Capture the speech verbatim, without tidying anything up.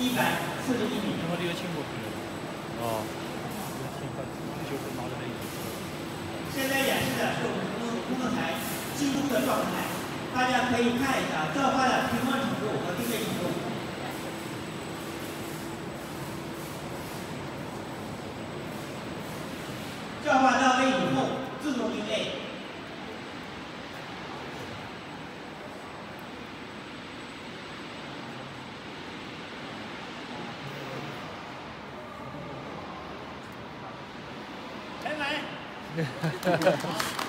一百四十一米。 然后这个轻过去了。哦。 现在演示的是我们工作台进入的状态，大家可以看一下造花的平衡程度和定位程度。造花到位以后，自动定位。 拜拜。